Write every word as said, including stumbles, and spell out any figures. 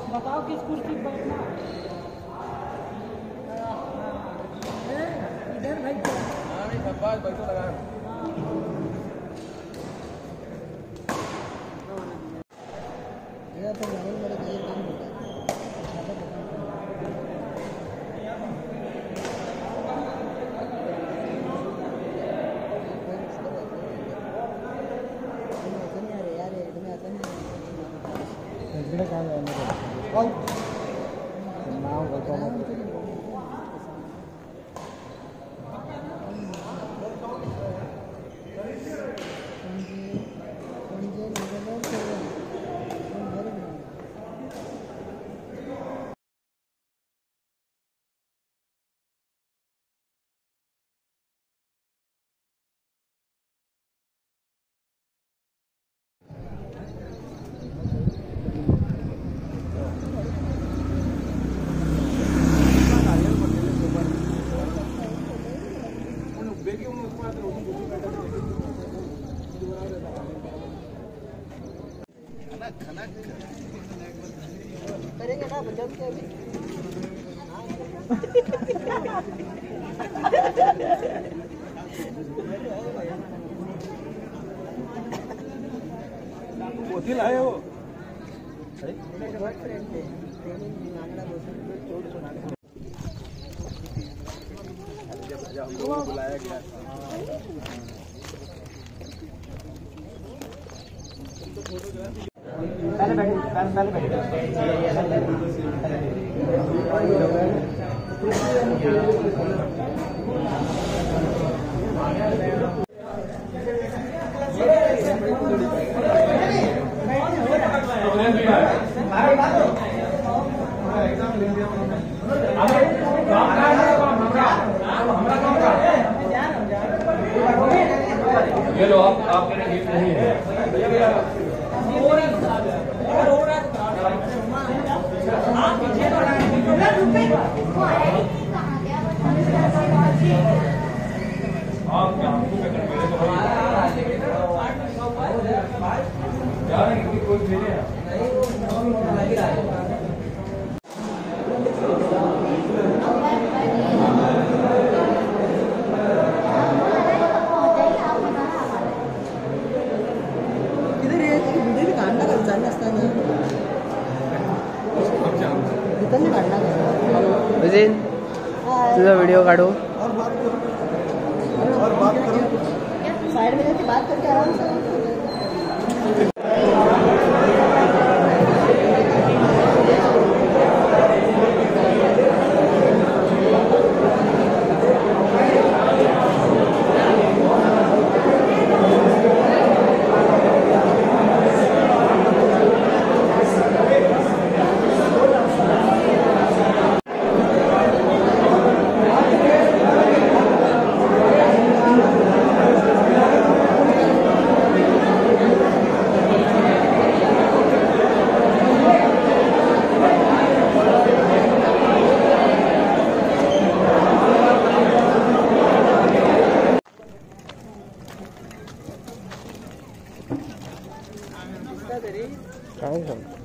बताओ किस कुर्सी पर बैठना इधर भाई। हाँ नहीं बस बैठो लगा ये तो मेरे मेरे ये काम होता है। इसमें क्या है मेरे और नाम बताओ करेंगे ना जब के अभी पोथी लाए हो बुलाया गया पहले बैठे पहले बैठे ये लो आप आपके लिए गिफ्ट नहीं है तुझा वीडियो काढू और बात करो और बात करो साइड में जाके बात करके आराम से काय